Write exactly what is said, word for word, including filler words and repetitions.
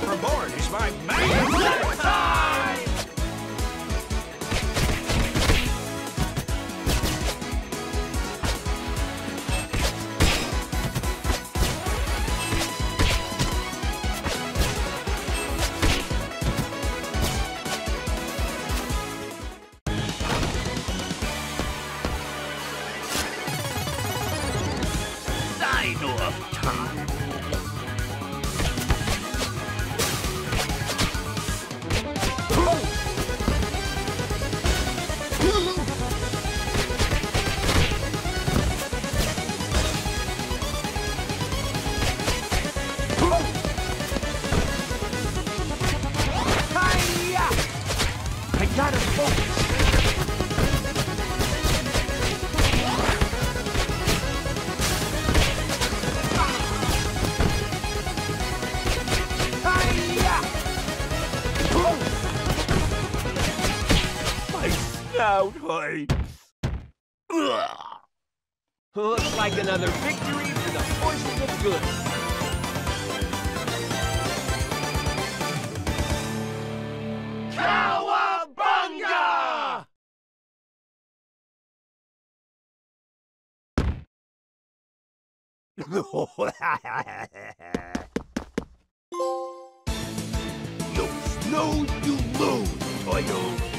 overboard is my main time! Dino of time. I gotta focus. My snout hurts. Looks like another victory for the forces of good. Cowabunga! You snooze, you lose, Toyo.